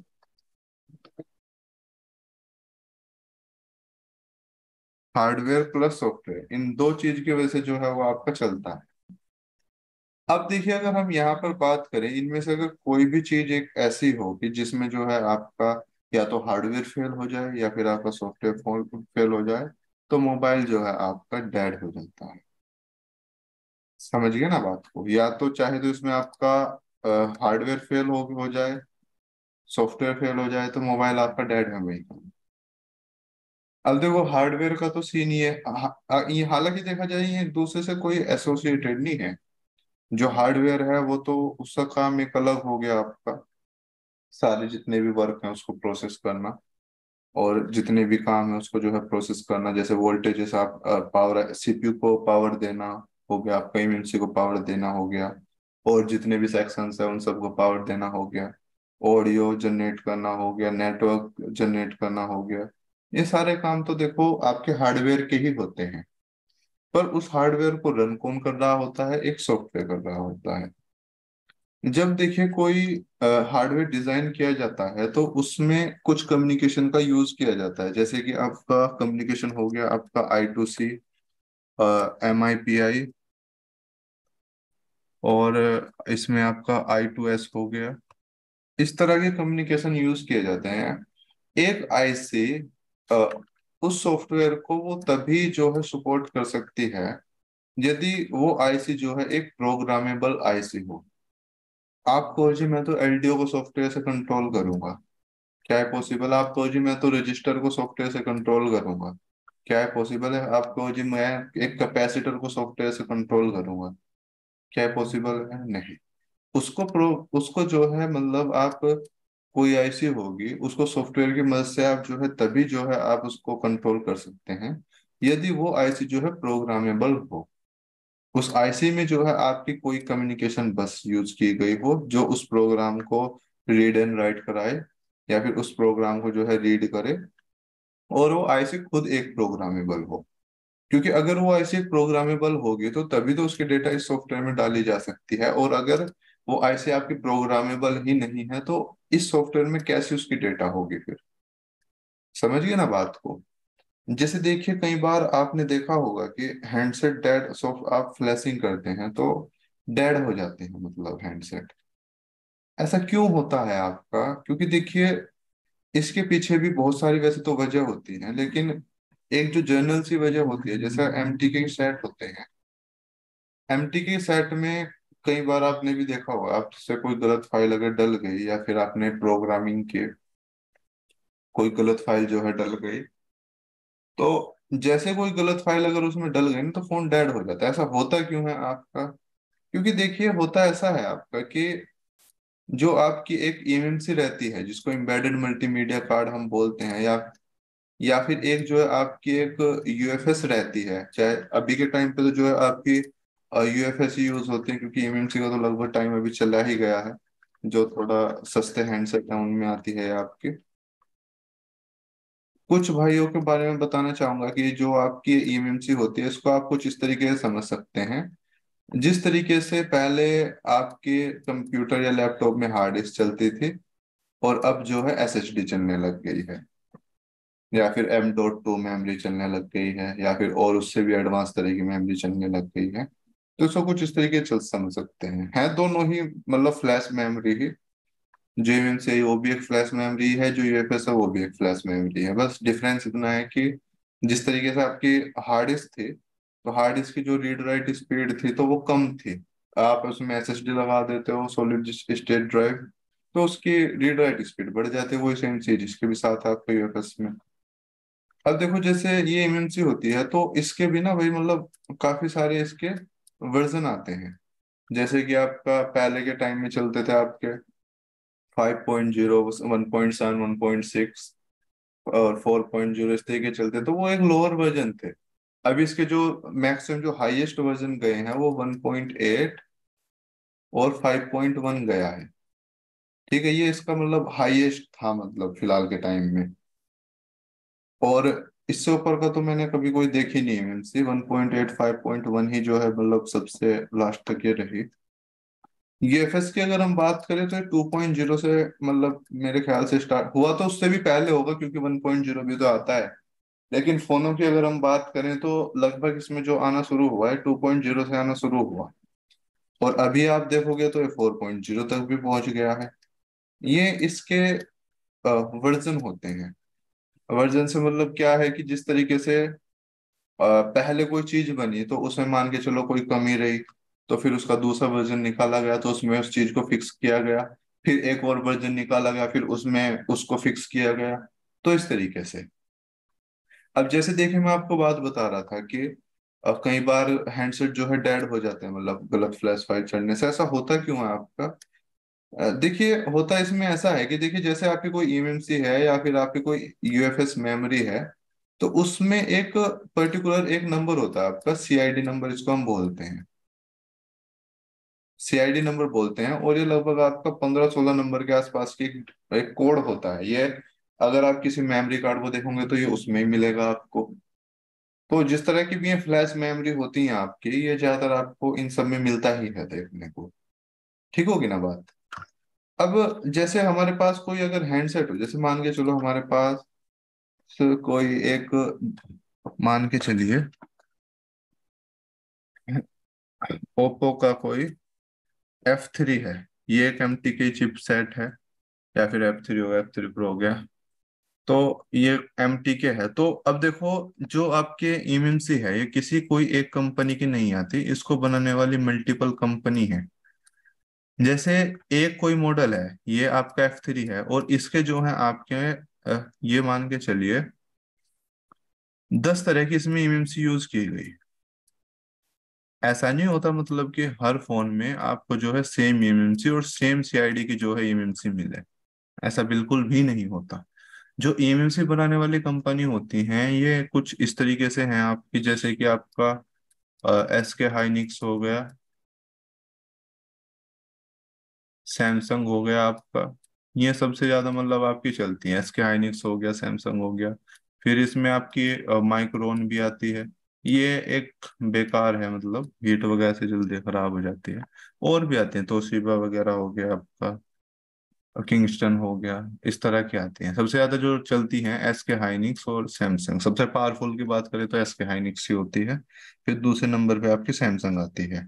hardware plus software, इन दो चीज की वजह से जो है वो आपका चलता है। अब देखिए अगर हम यहाँ पर बात करें, इनमें से अगर कोई भी चीज एक ऐसी हो कि जिसमें जो है आपका या तो हार्डवेयर फेल हो जाए या फिर आपका सॉफ्टवेयर फेल हो जाए, तो मोबाइल जो है आपका डेड हो जाता है। समझ गए ना बात को। या तो चाहे तो इसमें आपका हार्डवेयर फेल हो हो जाए, सॉफ्टवेयर फेल हो जाए, तो मोबाइल आपका डेड है वही। अब देखो हार्डवेयर का तो सीन ये हा, ये हालांकि देखा जाए ये एक दूसरे से कोई एसोसिएटेड नहीं है। जो हार्डवेयर है वो तो उसका काम एक अलग हो गया आपका, सारे जितने भी वर्क हैं उसको प्रोसेस करना, और जितने भी काम है उसको जो है प्रोसेस करना, जैसे वोल्टेज, जैसे आप पावर सीपीयू को पावर देना हो गया, आपका एमएमसी को पावर देना हो गया, और जितने भी सेक्शंस है उन सबको पावर देना हो गया, ऑडियो जनरेट करना हो गया, नेटवर्क जनरेट करना हो गया। ये सारे काम तो देखो आपके हार्डवेयर के ही होते हैं। पर उस हार्डवेयर को रन कौन कर रहा होता है? एक सॉफ्टवेयर कर रहा होता है। जब देखिए कोई हार्डवेयर डिजाइन किया जाता है तो उसमें कुछ कम्युनिकेशन का यूज किया जाता है, जैसे कि आपका कम्युनिकेशन हो गया आपका I two C, M I P I, और इसमें आपका आई टू एस हो गया। इस तरह के कम्युनिकेशन यूज किए जाते हैं। एक आईसी उस सॉफ्टवेयर को वो तभी जो है सपोर्ट कर सकती है यदि वो आईसी जो है एक प्रोग्रामेबल आईसी हो। आप कहो जी मैं तो एलडीओ को सॉफ्टवेयर से कंट्रोल करूंगा, क्या है पॉसिबल? आप कहो जी मैं तो रजिस्टर को सॉफ्टवेयर से कंट्रोल करूंगा, क्या है पॉसिबल है? आप कहो जी मैं एक कैपेसिटर को सॉफ्टवेयर से कंट्रोल करूंगा, क्या है पॉसिबल है? नहीं। उसको प्रो उसको जो है मतलब आप कोई आईसी होगी उसको सॉफ्टवेयर की मदद से आप जो है तभी जो है आप उसको कंट्रोल कर सकते हैं यदि वो आईसी जो है प्रोग्रामेबल हो। उस आईसी में जो है आपकी कोई कम्युनिकेशन बस यूज की गई हो जो उस प्रोग्राम को रीड एंड राइट कराए, या फिर उस प्रोग्राम को जो है रीड करे, और वो आईसी खुद एक प्रोग्रामेबल हो। क्योंकि अगर वो आईसी प्रोग्रामेबल होगी तो तभी तो उसकी डेटा इस सॉफ्टवेयर में डाली जा सकती है, और अगर वो आईसी आपकी प्रोग्रामेबल ही नहीं है तो इस सॉफ्टवेयर में कैसे उसकी डेटा होगी फिर? समझिए ना बात को। जैसे देखिए कई बार आपने देखा होगा कि हैंडसेट डेड, सॉफ्ट आप फ्लैशिंग करते हैं तो डेड हो जाते हैं मतलब हैंडसेट। ऐसा क्यों होता है आपका? क्योंकि देखिए इसके पीछे भी बहुत सारी वैसे तो वजह होती है, लेकिन एक जो जनरल सी वजह होती है, जैसे एमटी के सेट होते हैं। एमटी के सेट में कई बार आपने भी देखा होगा, आपसे कोई गलत फाइल अगर डल गई या फिर आपने प्रोग्रामिंग की कोई गलत फाइल जो है डल गई, तो जैसे कोई गलत फाइल अगर उसमें डल गई ना तो फोन डेड हो जाता है। ऐसा होता क्यों है आपका? क्योंकि देखिए होता ऐसा है आपका कि जो आपकी एक ई एम एम सी रहती है जिसको एम्बेडेड मल्टीमीडिया कार्ड हम बोलते हैं, या या फिर एक जो है आपकी एक यू एफ एस रहती है, चाहे अभी के टाइम पे तो जो है आपकी यू एफ एस ही यूज होती है, क्योंकि ई एम एम सी का तो लगभग टाइम अभी चला ही गया है। जो थोड़ा सस्ते हैंडसेट है उनमें आती है आपकी। कुछ भाइयों के बारे में बताना चाहूंगा कि जो आपकी ई एम एम सी होती है इसको आप कुछ इस तरीके से समझ सकते हैं। जिस तरीके से पहले आपके कंप्यूटर या लैपटॉप में हार्ड डिस्क चलती थी, और अब जो है एस एस डी चलने लग गई है, या फिर एम डॉट टू मेमोरी चलने लग गई है, या फिर और उससे भी एडवांस तरह की मेमोरी चलने लग गई है। तो इसको कुछ इस तरीके से चल समझ सकते हैं, है दोनों ही मतलब फ्लैश मेमोरी ही। जो एमएमसी है वो भी एक फ्लैश मेमोरी है, जो यूएफएस है वो भी एक फ्लैश मेमोरी है। बस डिफरेंस इतना है कि जिस तरीके से आपकी हार्ड डिस्क थी, तो हार्ड डिस्क की जो रीड राइट स्पीड थी तो वो कम थी। आप उसमें एसएसडी लगा देते हो, सॉलिड स्टेट ड्राइव, तो उसकी रीड राइट स्पीड बढ़ जाती है। वही सेम चीज इसके भी साथ आपका यूएफएस में। अब देखो जैसे ये एमएमसी होती है तो इसके भी ना भाई मतलब काफी सारे इसके वर्जन आते हैं। जैसे कि आपका पहले के टाइम में चलते थे आपके five point zero, one point seven, one point six, और फोर पॉइंट जीरो, इस तरीके चलते, तो वो एक लोअर वर्जन थे। अभी इसके जो मैक्सिमम जो हाईएस्ट वर्जन गए हैं वो वन पॉइंट एट, और फाइव पॉइंट वन गया है। ठीक है, ये इसका मतलब हाईएस्ट था मतलब फिलहाल के टाइम में। और इससे ऊपर का तो मैंने कभी कोई देखी नहीं है MMC. One point eight, five point one ही जो है मतलब सबसे लास्ट तक ये रही। यूएफएस की अगर हम बात करें तो टू पॉइंट जीरो से मतलब मेरे ख्याल से स्टार्ट हुआ, तो उससे भी पहले होगा क्योंकि वन पॉइंट जीरो भी तो आता है। लेकिन फोनों की अगर हम बात करें तो लगभग इसमें जो आना शुरू हुआ है टू पॉइंट जीरो से आना शुरू हुआ। और अभी आप देखोगे तो ये फोर पॉइंट जीरो तक भी पहुंच गया है। ये इसके वर्जन होते हैं। वर्जन से मतलब क्या है कि जिस तरीके से अ, पहले कोई चीज बनी तो उसमें मान के चलो कोई कमी रही, तो फिर उसका दूसरा वर्जन निकाला गया तो उसमें उस चीज को फिक्स किया गया। फिर एक और वर्जन निकाला गया, फिर उसमें उसको फिक्स किया गया। तो इस तरीके से। अब जैसे देखिए मैं आपको बात बता रहा था कि अ, कई बार हैंडसेट जो है डेड हो जाते हैं मतलब गलत फ्लैश फाइल चढ़ने से। ऐसा होता क्यों है आपका? अ, देखिए होता इसमें ऐसा है कि देखिए जैसे आपकी कोई ई एम एम सी है या फिर आपकी कोई यू एफ एस मेमोरी है, तो उसमें एक पर्टिकुलर एक नंबर होता है आपका, सी आई डी नंबर इसको हम बोलते हैं। सी आई डी नंबर बोलते हैं, और ये लगभग आपका पंद्रह सोलह नंबर के आसपास की एक, एक कोड होता है ये। अगर आप किसी मेमोरी कार्ड को देखोगे तो ये उसमें ही मिलेगा आपको। तो जिस तरह की भी ये फ्लैश मेमोरी होती है आपकी, ये ज्यादातर आपको इन सब में मिलता ही है देखने को। ठीक होगी ना बात? अब जैसे हमारे पास कोई अगर हैंडसेट हो, जैसे मान के चलो हमारे पास कोई एक, मान के चलिए ओप्पो का कोई एफ थ्री है। ये एक एम टी की चिपसेट है, या फिर एफ थ्री हो गया, एफ थ्री प्रो हो गया। तो ये एम टी के है। तो अब देखो जो आपके ई एम एम सी है ये किसी कोई एक कंपनी की नहीं आती, इसको बनाने वाली मल्टीपल कंपनी है। जैसे एक कोई मॉडल है, ये आपका एफ थ्री है, और इसके जो है आपके अ, ये मान के चलिए दस तरह की इसमें E M M C use की गई। ऐसा नहीं होता मतलब कि हर फोन में आपको जो है same E M M C और सेम सी आई डी की जो है ई एम एम सी मिले। ऐसा बिल्कुल भी नहीं होता। जो ई एम एम सी बनाने वाली कंपनी होती हैं ये कुछ इस तरीके से हैं आपकी, जैसे कि आपका एस के हाइनिक्स हो गया, सैमसंग हो गया आपका। ये सबसे ज्यादा मतलब आपकी चलती है, एस के हाइनिक्स हो गया, सैमसंग हो गया। फिर इसमें आपकी माइक्रोन भी आती है। ये एक बेकार है, मतलब हीट वगैरह से जल्दी खराब हो जाती है। और भी आते हैं, तोशिबा वगैरह हो गया आपका, किंगस्टन हो गया। इस तरह की आती हैं। सबसे ज्यादा जो चलती हैं एस के हाइनिक्स और सैमसंग। सबसे पावरफुल की बात करें तो एस के हाइनिक्स ही होती है। फिर दूसरे नंबर पे आपकी सैमसंग आती है।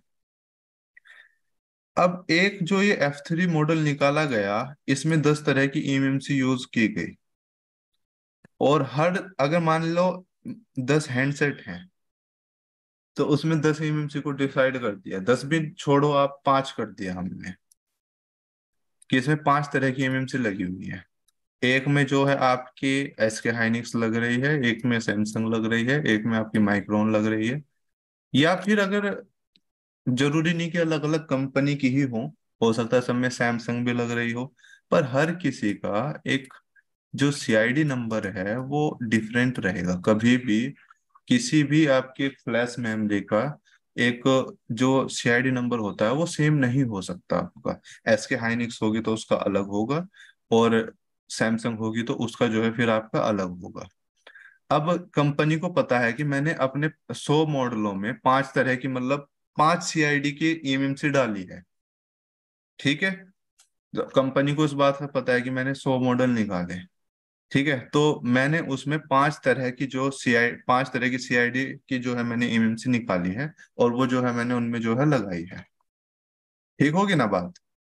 अब एक जो ये एफ थ्री मॉडल निकाला गया, इसमें दस तरह की E M M C use की गई। और हर अगर मान लो दस हैंडसेट हैं, तो उसमें दस ई एम एम सी को डिसाइड कर दिया, दस भी छोड़ो आप, पांच कर दिया हमने, कि इसमें पांच तरह की ई एम एम सी लगी हुई है। एक में जो है आपकी एस के हाइनिक्स लग रही है, एक में सैमसंग लग रही है, एक में आपकी माइक्रोन लग रही है। या फिर अगर जरूरी नहीं कि अलग अलग कंपनी की ही हो हो सकता है सब में सैमसंग भी लग रही हो, पर हर किसी का एक जो सीआईडी नंबर है वो डिफरेंट रहेगा कभी भी। किसी भी आपके फ्लैश मेमोरी का एक जो सीआईडी नंबर होता है वो सेम नहीं हो सकता आपका। एस के हाइनिक्स होगी तो उसका अलग होगा, और सैमसंग होगी तो उसका जो है फिर आपका अलग होगा। अब कंपनी को पता है कि मैंने अपने सौ मॉडलों में पांच तरह की, मतलब पांच सीआईडी की ईएमएमसी डाली है। ठीक है, तो कंपनी को इस बात का पता है कि मैंने सौ मॉडल निकाले। ठीक है, तो मैंने उसमें पांच तरह की जो सीआई पांच तरह की सीआईडी की जो है मैंने ईएमएमसी निकाली है, और वो जो है मैंने उनमें जो है लगाई है। ठीक होगी ना बात।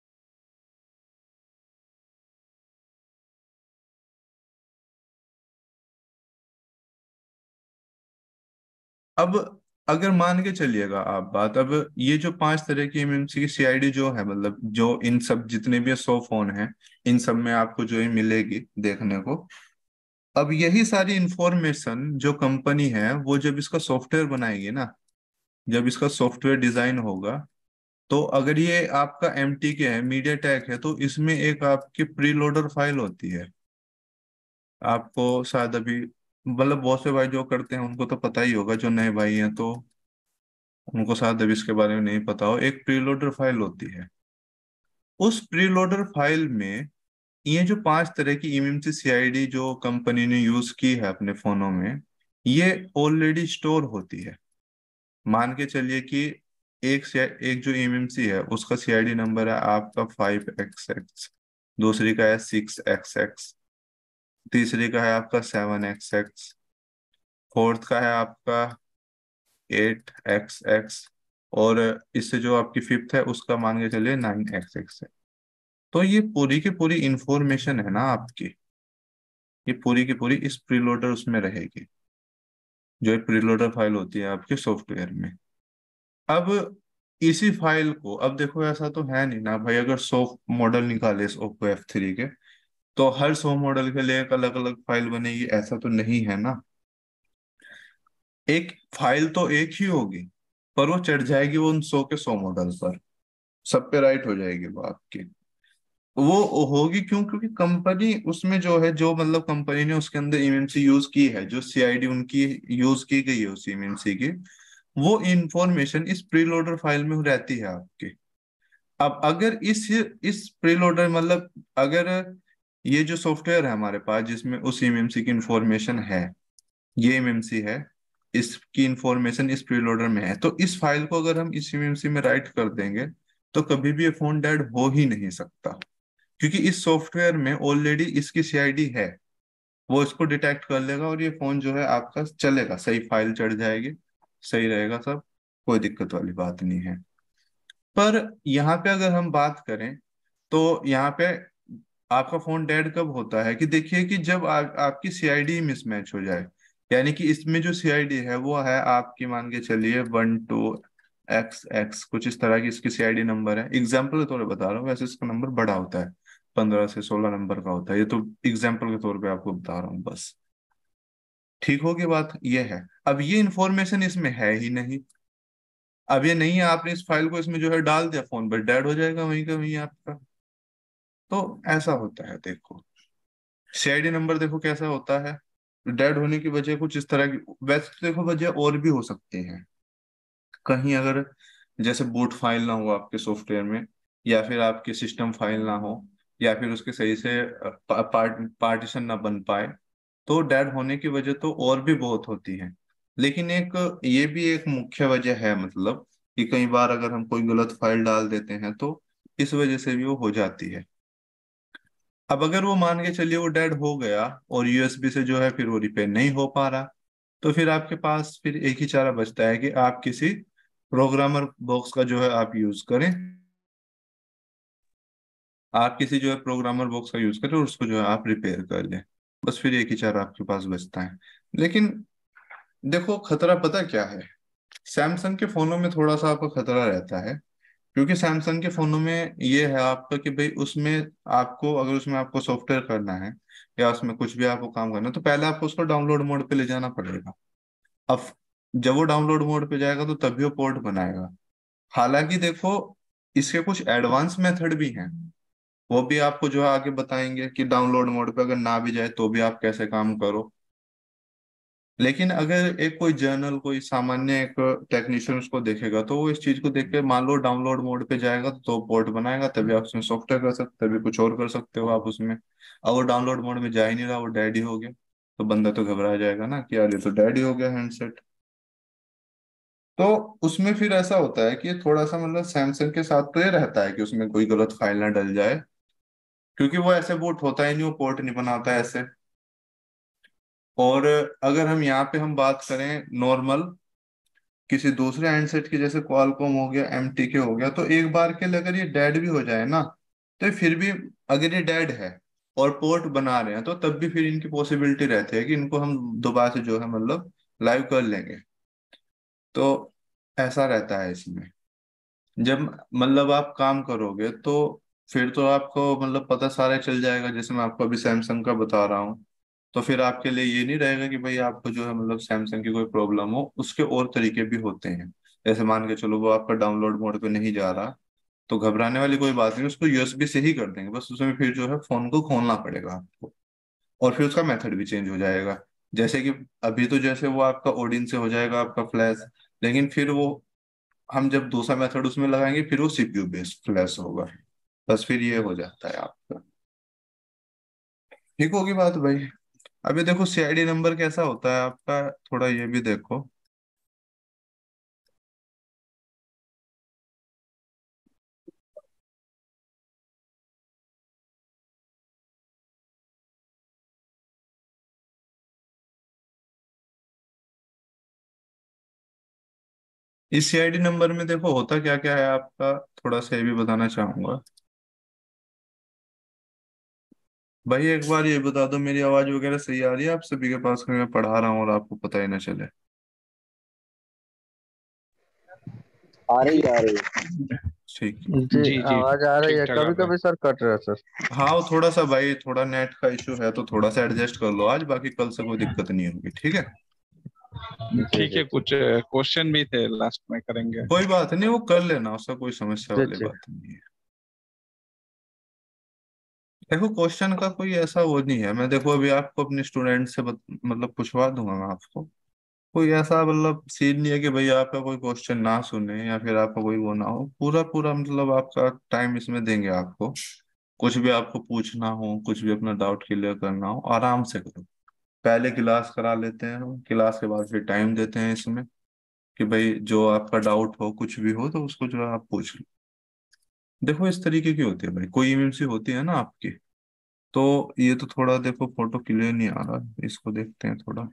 अब अगर मान के चलिएगा आप बात, अब ये जो पांच तरह की एमएमसी की सीआईडी जो है, मतलब जो इन सब जितने भी सौ फोन हैं, इन सब में आपको जो है मिलेगी देखने को। अब यही सारी इंफॉर्मेशन जो कंपनी है वो जब इसका सॉफ्टवेयर बनाएगी ना, जब इसका सॉफ्टवेयर डिजाइन होगा, तो अगर ये आपका एम टी के है, मीडिया टेक है, तो इसमें एक आपकी प्री लोडर फाइल होती है। आपको शायद अभी, मतलब बहुत से भाई जो करते हैं उनको तो पता ही होगा, जो नए भाई हैं तो उनको शायद अभी इसके बारे में नहीं पता हो। एक प्रीलोडर फाइल होती है, उस प्रीलोडर फाइल में ये जो पांच तरह की इमएमसी सीआईडी जो कंपनी ने यूज की है अपने फोनों में, ये ऑलरेडी स्टोर होती है। मान के चलिए कि एक से एक जो इमएमसी है उसका सीआईडी नंबर है आपका फाइव एक्स एक्स, दूसरी का है सिक्स एक्स एक्स, तीसरी का है आपका सेवन एक्स एक्स, फोर्थ का है आपका एट एक्स एक्स, और इससे जो आपकी फिफ्थ है उसका मान के चलिए नाइन एक्स एक्स है। तो ये पूरी की पूरी इंफॉर्मेशन है ना आपकी, ये पूरी की पूरी इस प्रीलोडर उसमें रहेगी, जो एक प्रीलोडर फाइल होती है आपके सॉफ्टवेयर में। अब इसी फाइल को, अब देखो ऐसा तो है नहीं ना भाई, अगर सौ मॉडल निकाले इस ओप्पो एफ थ्री के, तो हर सौ मॉडल के लिए एक अलग अलग फाइल बनेगी, ऐसा तो नहीं है ना। एक फाइल तो एक ही होगी, पर वो चढ़ जाएगी वो उन सौ के सौ मॉडल पर, सब पे राइट हो जाएगी वो आपकी। वो होगी क्यों? क्योंकि कंपनी उसमें जो है, जो मतलब कंपनी ने उसके अंदर इमएमसी यूज की है, जो सीआईडी उनकी यूज की गई है उस इमएमसी की, वो इंफॉर्मेशन इस प्रीलोडर फाइल में रहती है आपकी। अब अगर इस इस प्रीलोडर, मतलब अगर ये जो सॉफ्टवेयर है हमारे पास जिसमें उस इमएमसी की इंफॉर्मेशन है, ये एमएमसी है, इसकी इंफॉर्मेशन इस प्रीलोडर में है, तो इस फाइल को अगर हम इस एमएमसी में राइट कर देंगे तो कभी भी ये फोन डेड हो ही नहीं सकता। क्योंकि इस सॉफ्टवेयर में ऑलरेडी इसकी सीआईडी है, वो इसको डिटेक्ट कर लेगा और ये फोन जो है आपका चलेगा, सही फाइल चढ़ जाएगी, सही रहेगा सब, कोई दिक्कत वाली बात नहीं है। पर यहाँ पे अगर हम बात करें, तो यहाँ पे आपका फोन डेड कब होता है कि देखिए कि जब आ, आपकी सीआईडी मिसमैच हो जाए। यानी कि इसमें जो सीआईडी है वो है आपकी, मान के चलिए वन टू एक्स एक्स, कुछ इस तरह की इसकी सीआईडी नंबर है। एग्जाम्पल के तौर पे बता रहा हूँ, वैसे इसका नंबर बड़ा होता है, पंद्रह से सोलह नंबर का होता है, ये तो एग्जाम्पल के तौर पे आपको बता रहा हूँ बस। ठीक होगी बात, ये है। अब ये इंफॉर्मेशन इसमें है ही नहीं, अब ये नहीं है, आपने इस फाइल को इसमें जो है डाल दिया, फोन पर डेड हो जाएगा वहीं का वहीं आपका। तो ऐसा होता है देखो, सीआईडी नंबर देखो कैसा होता है। डेड होने की वजह कुछ इस तरह की, वैसे तो देखो वजह और भी हो सकती है। कहीं अगर जैसे बूट फाइल ना हो आपके सॉफ्टवेयर में, या फिर आपके सिस्टम फाइल ना हो, या फिर उसके सही से पा, पार्ट पार्टीशन ना बन पाए, तो डेड होने की वजह तो और भी बहुत होती है। लेकिन एक ये भी एक मुख्य वजह है, मतलब कि कई बार अगर हम कोई गलत फाइल डाल देते हैं तो इस वजह से भी वो हो जाती है। अब अगर वो मान के चलिए वो डेड हो गया और यूएसबी से जो है फिर वो रिपेयर नहीं हो पा रहा, तो फिर आपके पास फिर एक ही चारा बचता है कि आप किसी प्रोग्रामर बॉक्स का जो है आप यूज करें। आप किसी जो है प्रोग्रामर बॉक्स का यूज करें और उसको जो है आप रिपेयर कर लें। बस फिर एक ही चारा आपके पास बचता है। लेकिन देखो खतरा पता क्या है, सैमसंग के फोनों में थोड़ा सा आपको खतरा रहता है क्योंकि सैमसंग के फोनों में ये है आपका कि भाई उसमें आपको, अगर उसमें आपको सॉफ्टवेयर करना है या उसमें कुछ भी आपको काम करना है, तो पहले आपको उसको डाउनलोड मोड पे ले जाना पड़ेगा। अब जब वो डाउनलोड मोड पे जाएगा तो तभी वो पोर्ट बनाएगा। हालांकि देखो, इसके कुछ एडवांस मेथड भी हैं, वो भी आपको जो है आगे बताएंगे कि डाउनलोड मोड पे अगर ना भी जाए तो भी आप कैसे काम करो। लेकिन अगर एक कोई जर्नल, कोई सामान्य एक टेक्नीशियन उसको देखेगा तो वो इस चीज को देख के, मान लो डाउनलोड मोड पे जाएगा तो पोर्ट बनाएगा, तभी आप उसमें सॉफ्टवेयर कर सकते, तभी कुछ और कर सकते हो आप उसमें। और वो डाउनलोड मोड में जा ही नहीं रहा, वो डैडी हो गया, तो बंदा तो घबरा जाएगा ना कि यार ये तो डैडी हो गया हैंडसेट। तो उसमें फिर ऐसा होता है कि थोड़ा सा मतलब सैमसंग के साथ तो ये रहता है कि उसमें कोई गलत फाइल ना डल जाए, क्योंकि वो ऐसे बोट होता ही नहीं, वो पोर्ट नहीं बनाता है ऐसे। और अगर हम यहाँ पे हम बात करें नॉर्मल किसी दूसरे हैंडसेट की, जैसे क्वालकॉम हो गया, एम टी के हो गया, तो एक बार के लिए अगर ये डेड भी हो जाए ना, तो फिर भी, अगर ये डेड है और पोर्ट बना रहे हैं तो तब भी फिर इनकी पॉसिबिलिटी रहती है कि इनको हम दोबारा से जो है मतलब लाइव कर लेंगे। तो ऐसा रहता है इसमें। जब मतलब आप काम करोगे तो फिर तो आपको मतलब पता सारा चल जाएगा, जैसे मैं आपको अभी सैमसंग का बता रहा हूँ। तो फिर आपके लिए ये नहीं रहेगा कि भाई आपको जो है मतलब सैमसंग की कोई प्रॉब्लम हो, उसके और तरीके भी होते हैं। जैसे मान के चलो वो आपका डाउनलोड मोड पे नहीं जा रहा, तो घबराने वाली कोई बात नहीं, उसको यू एस बी से ही कर देंगे, बस उसमें फिर जो है फोन को खोलना पड़ेगा आपको, और फिर उसका मेथड भी चेंज हो जाएगा। जैसे कि अभी तो जैसे वो आपका ओडिन से हो जाएगा आपका फ्लैश, लेकिन फिर वो हम जब दूसरा मेथड उसमें लगाएंगे फिर वो C P U based flash होगा। बस फिर ये हो जाता है आपका। ठीक होगी बात भाई। अभी देखो सी आई डी नंबर कैसा होता है आपका, थोड़ा ये भी देखो। इस सी आई डी नंबर में देखो होता क्या क्या है आपका, थोड़ा सा ये भी बताना चाहूंगा। भाई एक बार ये बता दो, मेरी आवाज वगैरह सही आ रही है आप सभी के पास, मैं पढ़ा रहा हूँ और आपको पता ही ना चले।
आ रही है, आ रही है।
ठीक है।
जी
जी जी
आवाज आ रही
ठीक
है,
ठाक आ
कभी
रहा है।
कभी सर कट रहा है सर।
हाँ वो थोड़ा सा भाई, थोड़ा नेट का इशू है, तो थोड़ा सा एडजस्ट कर लो आज, बाकी कल से कोई दिक्कत नहीं होगी, ठीक है।
जी
ठीक
जी
है, कुछ क्वेश्चन भी थे, लास्ट में करेंगे।
कोई बात नहीं, वो कर लेना, उसका कोई समस्या
जी
वाली
जी।
बात नहीं है। देखो क्वेश्चन का कोई ऐसा वो नहीं है, मैं देखो अभी आपको अपने स्टूडेंट से बत, मतलब पूछवा दूंगा मैं आपको। कोई ऐसा मतलब सीन नहीं है कि भाई आपका कोई क्वेश्चन ना सुने या फिर आपका कोई वो ना हो, पूरा पूरा मतलब आपका टाइम इसमें देंगे आपको। कुछ भी आपको पूछना हो, कुछ भी अपना डाउट क्लियर करना हो, आराम से करो। पहले क्लास करा लेते हैं हम, क्लास के बाद फिर टाइम देते हैं इसमें, कि भाई जो आपका डाउट हो कुछ भी हो तो उसको जो है आप पूछ लो। देखो इस तरीके की होती है भाई, कोई एम एम सी होती है ना आपकी। तो ये तो थोड़ा देखो फोटो क्लियर नहीं आ रहा, इसको देखते हैं थोड़ा।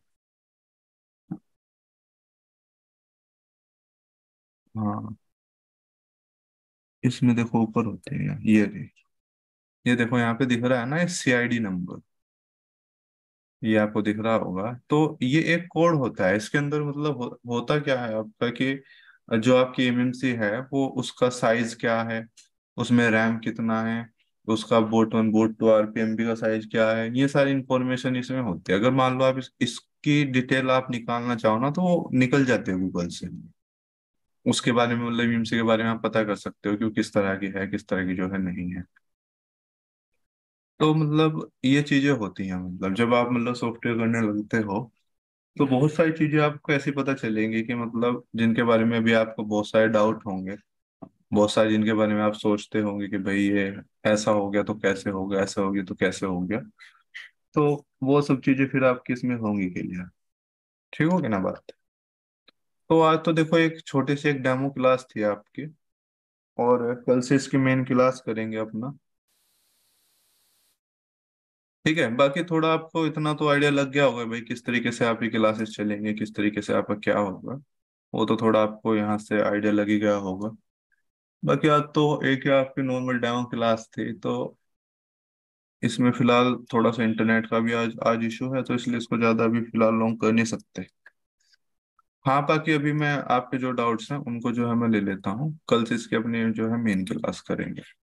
हाँ, इसमें देखो ऊपर होते हैं ये रे, ये देखो यहाँ पे दिख रहा है ना, ये सी आई डी नंबर, ये आपको दिख रहा होगा। तो ये एक कोड होता है इसके अंदर, मतलब हो, होता क्या है आपका कि जो आपकी एम एम सी है वो उसका साइज क्या है, उसमें रैम कितना है, उसका boot one boot two R P M B का साइज क्या है, ये सारी इंफॉर्मेशन इसमें होती है। अगर मान लो आप इस, इसकी डिटेल आप निकालना चाहो ना तो वो निकल जाते हो गूगल से। उसके बारे में मतलब एम सी के बारे में आप पता कर सकते हो कि वो किस तरह की है, किस तरह की जो है नहीं है। तो मतलब ये चीजें होती हैं, मतलब जब आप मतलब सॉफ्टवेयर करने लगते हो तो बहुत सारी चीजें आपको ऐसी पता चलेंगी कि मतलब जिनके बारे में भी आपको बहुत सारे डाउट होंगे, बहुत सारे जिनके बारे में आप सोचते होंगे कि भाई ये ऐसा हो गया तो कैसे हो गया, ऐसा हो गया तो कैसे हो गया। तो वो सब चीजें फिर आपकी इसमें होंगी क्लियर। ठीक होगी ना बात। तो आज तो देखो एक छोटी सी एक डेमो क्लास थी आपकी, और कल से इसकी मेन क्लास करेंगे अपना। ठीक है, बाकी थोड़ा आपको इतना तो आइडिया लग गया होगा भाई किस तरीके से आपकी क्लासेस चलेंगे, किस तरीके से आपका क्या होगा। वो तो थोड़ा आपको यहाँ से आइडिया लग ही गया होगा। बाकी आज तो एक ही आपकी नॉर्मल डेमो क्लास थी, तो इसमें फिलहाल थोड़ा सा इंटरनेट का भी आज आज इशू है, तो इसलिए इसको ज्यादा अभी फिलहाल लॉन्ग कर नहीं सकते। हाँ, बाकी अभी मैं आपके जो डाउट्स हैं उनको जो है मैं ले लेता हूँ, कल से इसकी अपनी जो है मेन क्लास करेंगे।